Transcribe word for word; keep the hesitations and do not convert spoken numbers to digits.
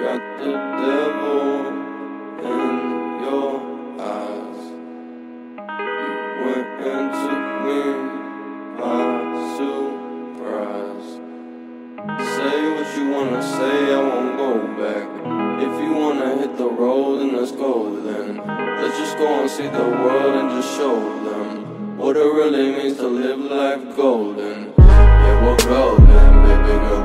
got the devil in your eyes. You went and took me by surprise. Say what you wanna say, I won't go back. If you wanna hit the road, then let's go then. Let's just go and see the world and just show them what it really means to live life golden. Yeah, we're golden, baby girl.